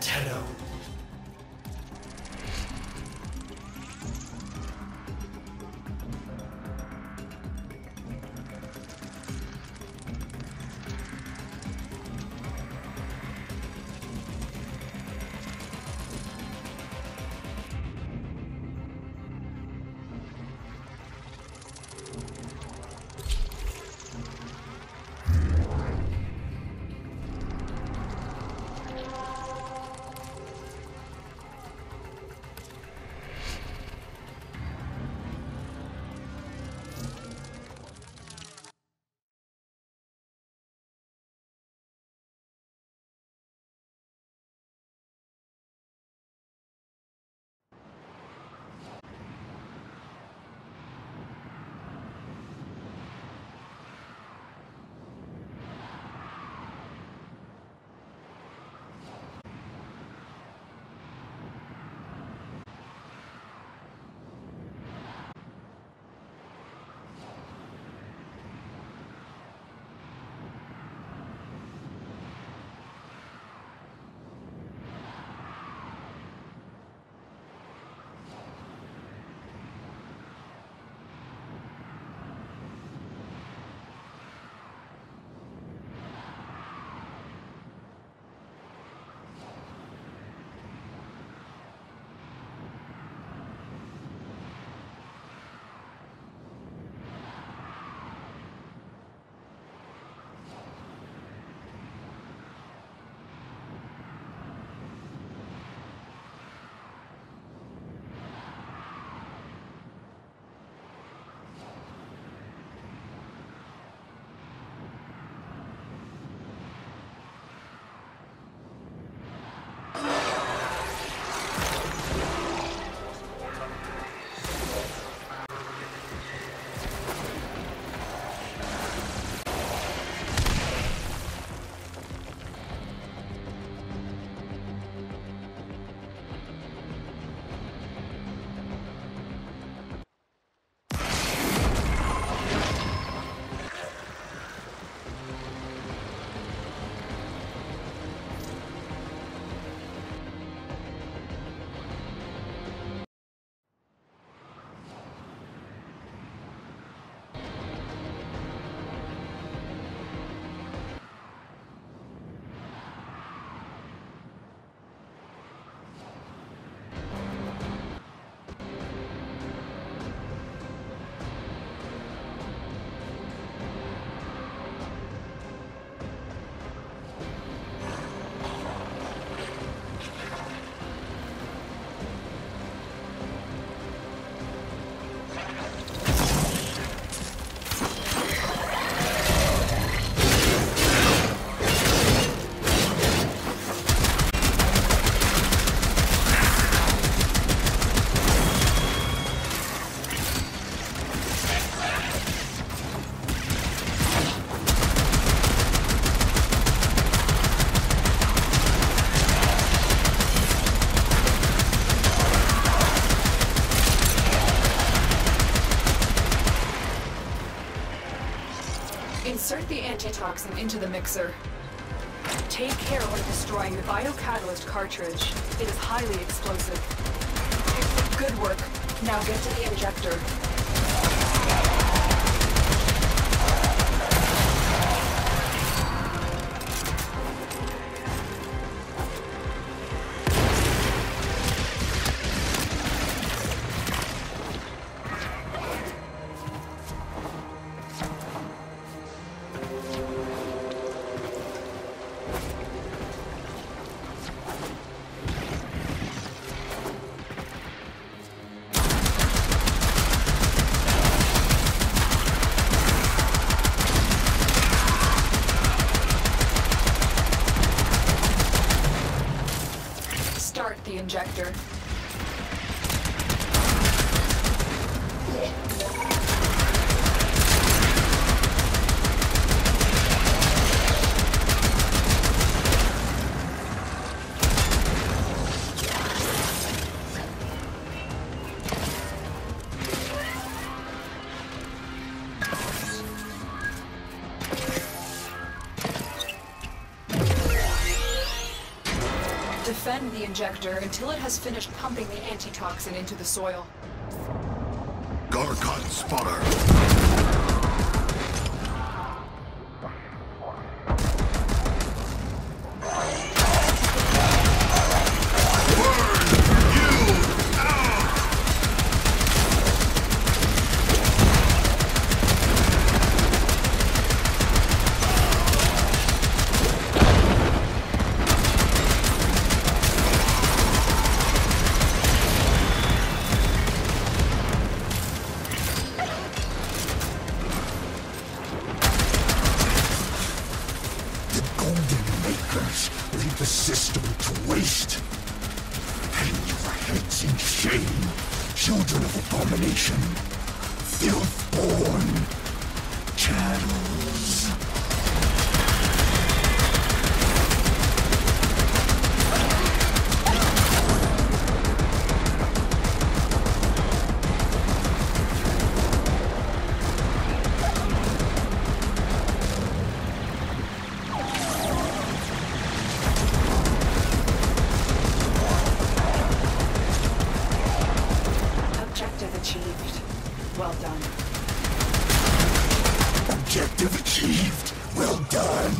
Tenno. Insert the antitoxin into the mixer. Take care when destroying the biocatalyst cartridge. It is highly explosive. Good work. Now get to the injector. The injector. Defend the injector until it has finished pumping the antitoxin into the soil. Garkat spotter. Leave the system to waste. Hang your heads in shame, children of abomination, filth-born chattels. Well done. Objective achieved. Well done.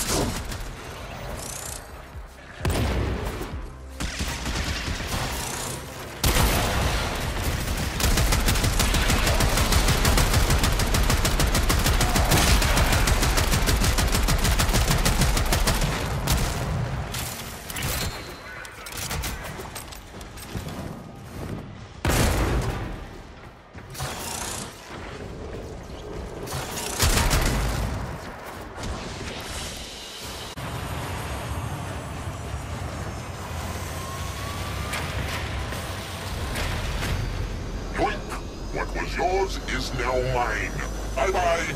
What was yours is now mine. Bye-bye.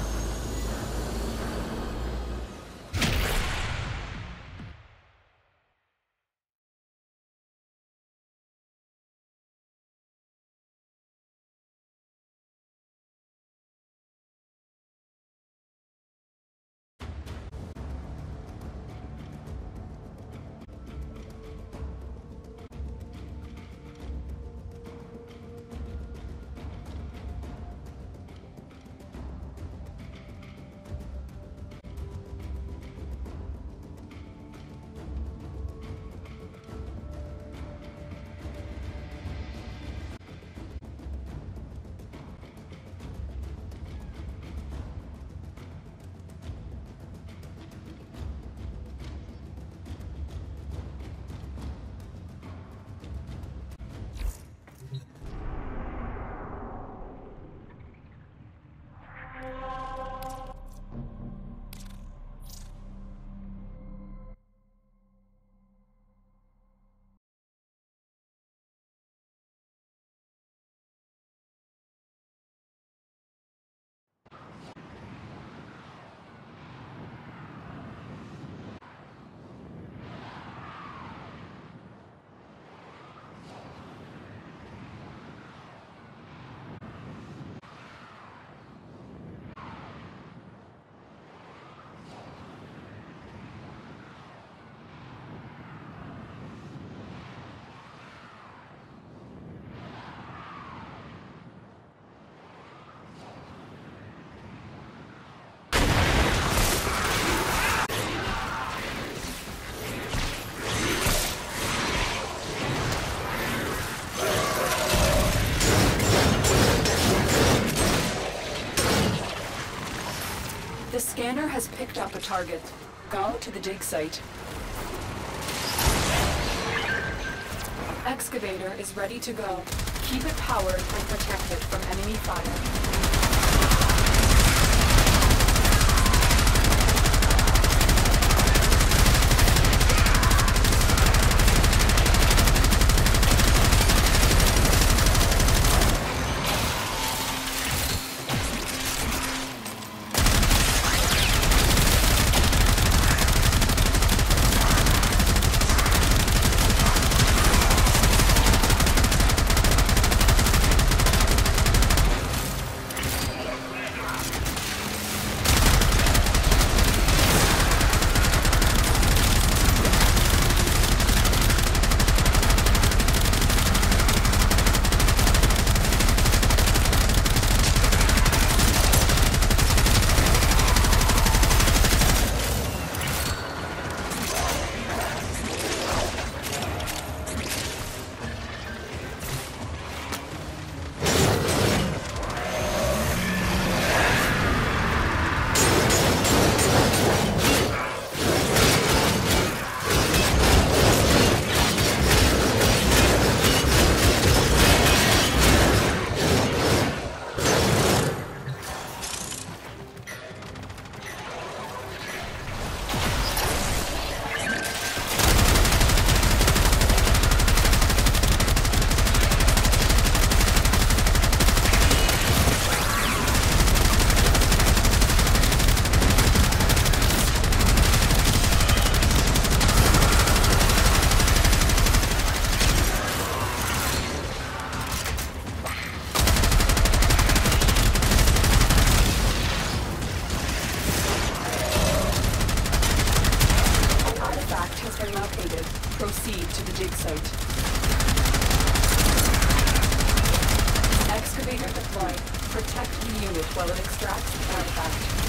The scanner has picked up a target. Go to the dig site. Excavator is ready to go. Keep it powered and protect it from enemy fire. proceed to the dig site. Excavator deployed. Protect the unit while it extracts the artifact.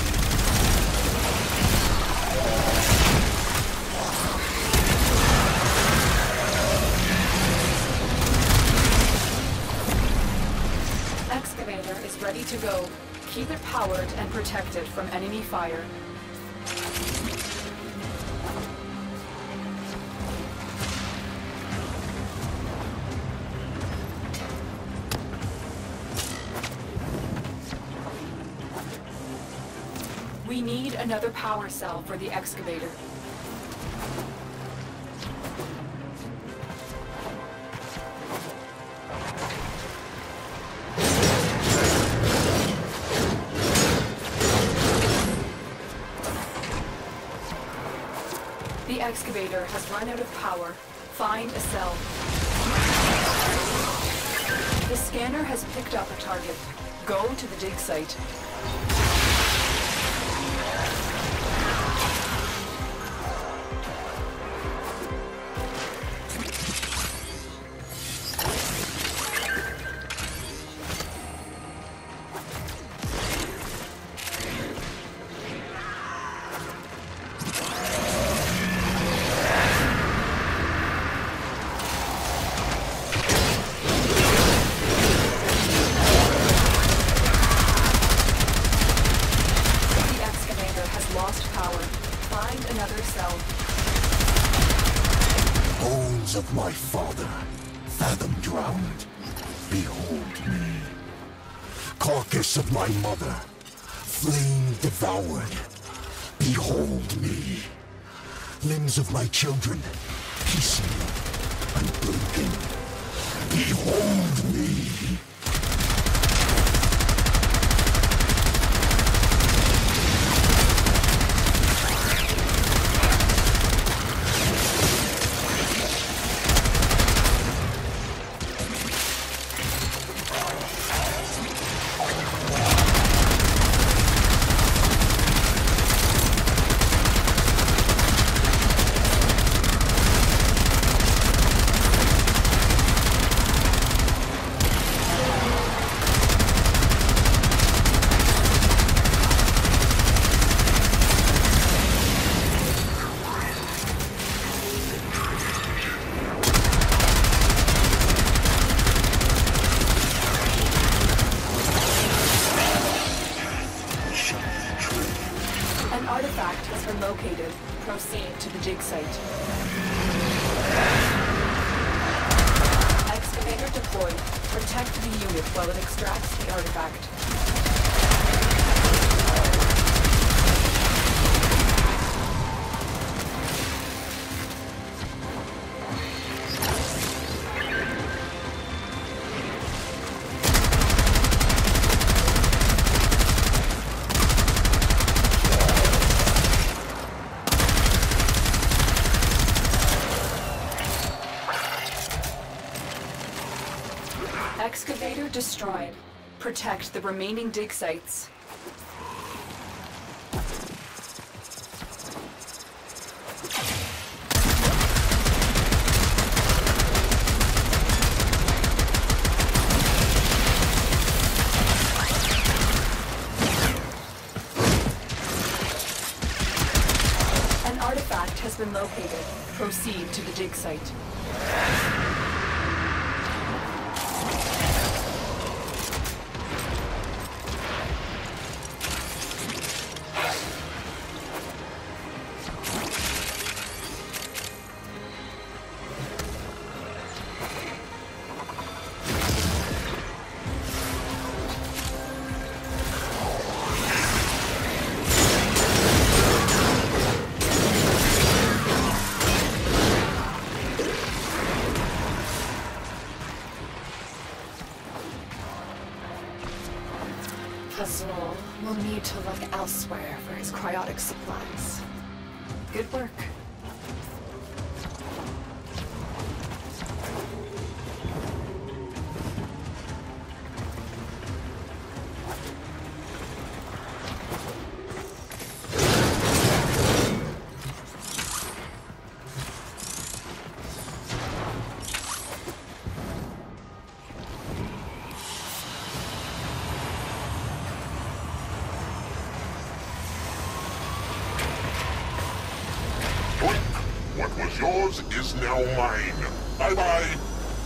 Excavator is ready to go. Keep it powered and protected from enemy fire. We need another power cell for the excavator. The excavator has run out of power. Find a cell. The scanner has picked up a target. Go to the dig site. Bones of my father, fathom drowned, behold me. Carcass of my mother, flame devoured, behold me. Limbs of my children, piecemeal, unbroken, behold me. Artifact has been located. Proceed to the dig site. Excavator deployed. Protect the unit while it extracts the artifact. Excavator destroyed. Protect the remaining dig sites. An artifact has been located. Proceed to the dig site. Azul will need to look elsewhere for his cryotic supplies. Good work. was yours is now mine. Bye-bye.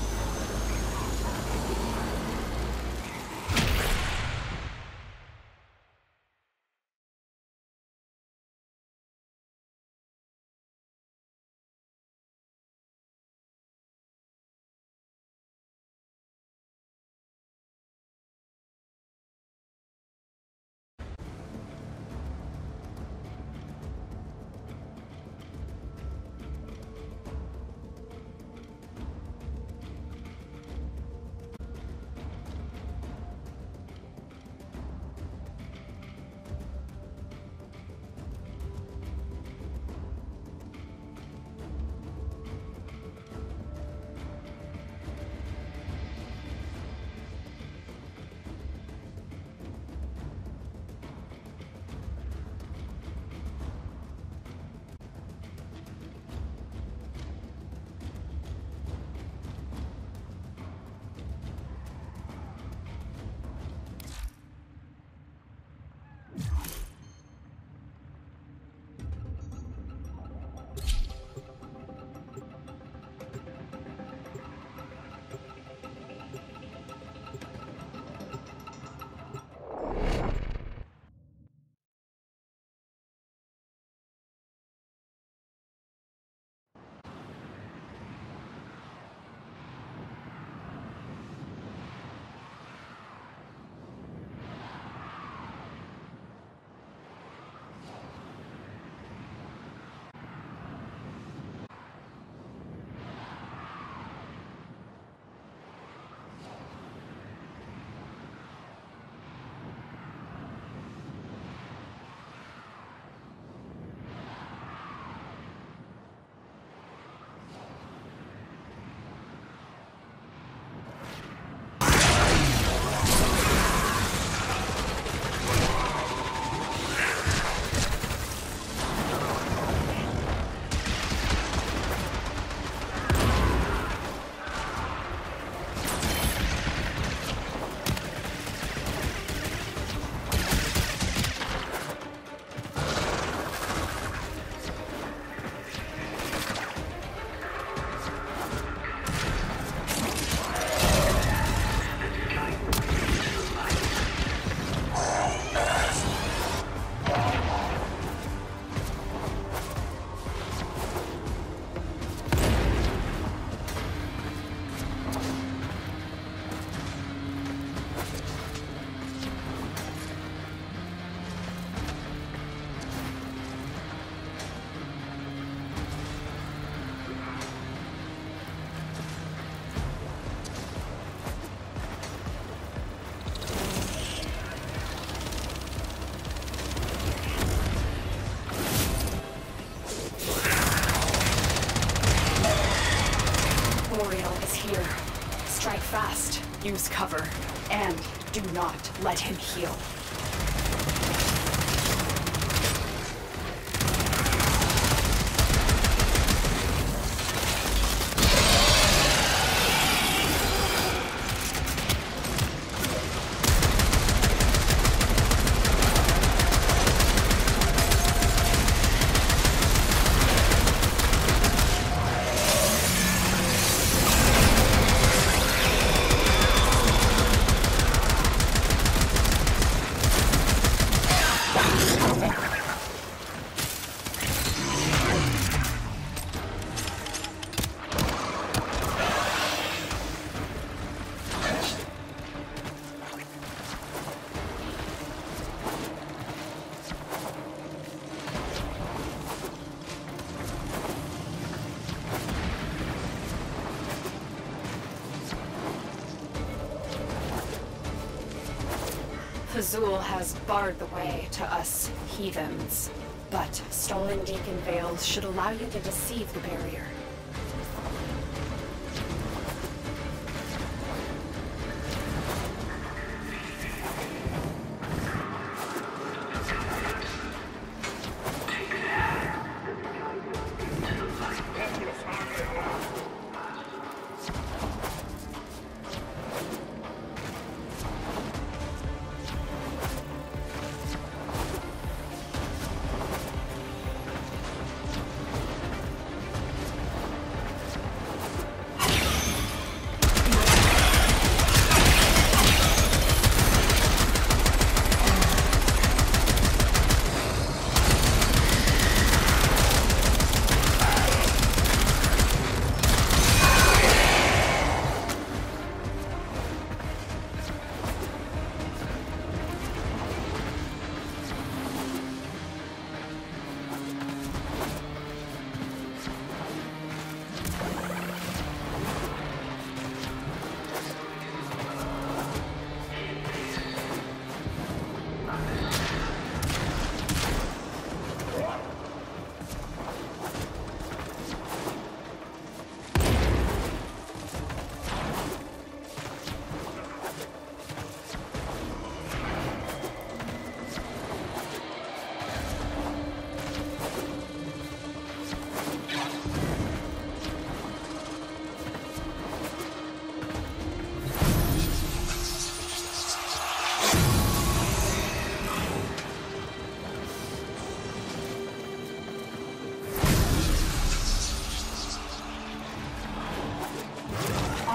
Use cover, and do not let him heal. Azul has barred the way to us heathens, but stolen Deacon Veils should allow you to deceive the barrier.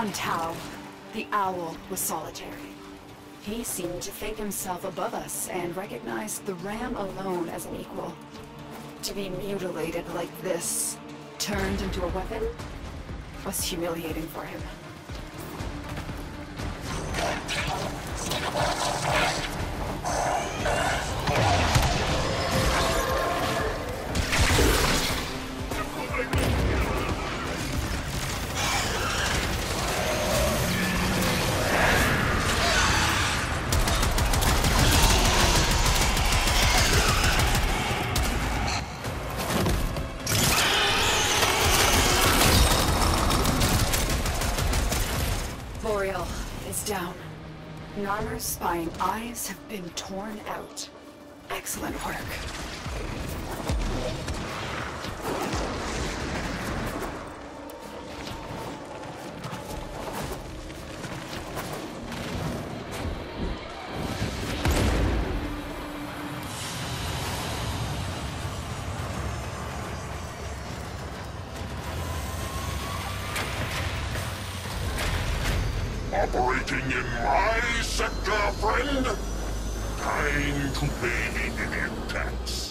On Tau, the owl was solitary. He seemed to think himself above us and recognized the ram alone as an equal. To be mutilated like this, turned into a weapon, was humiliating for him. Down. Narmer's spying eyes have been torn out. Excellent work. Operating in my sector, friend? Time to pay the idiot tax.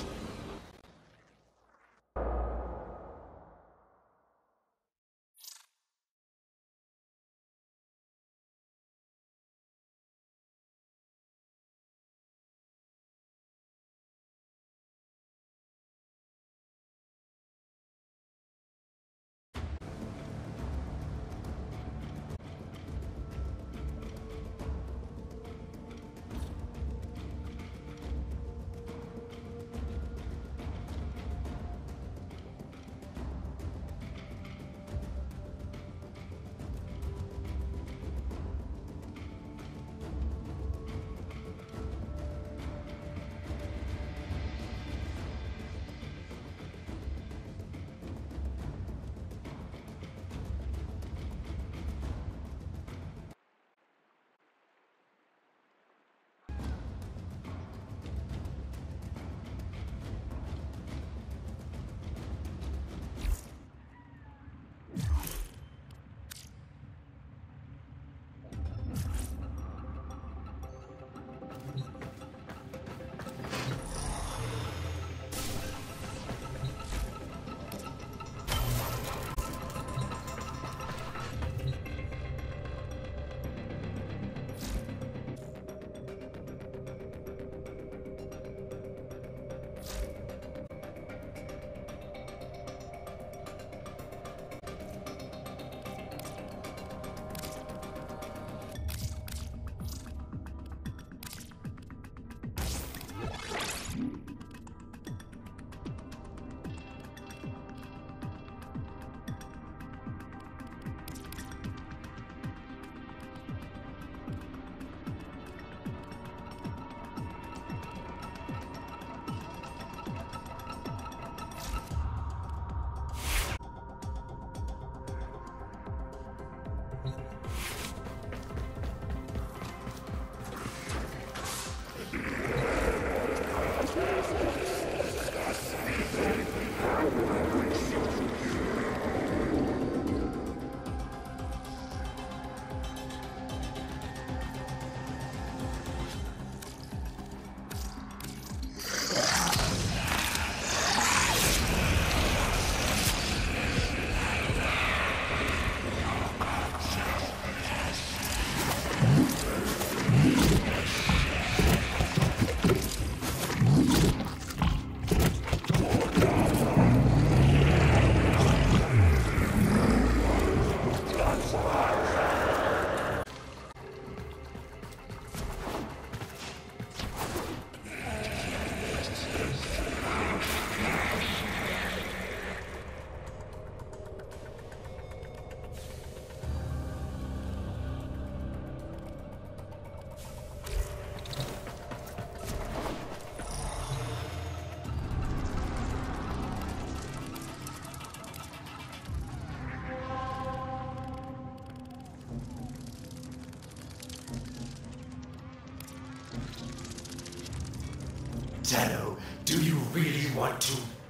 Shadow, do you really want to?